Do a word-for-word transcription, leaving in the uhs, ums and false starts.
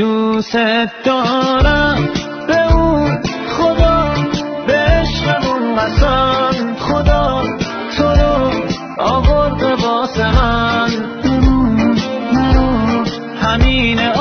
دوست دارم به اون خدا، به عشقمون قسم خدا تو رو آورده واسه من، بمون نرو همین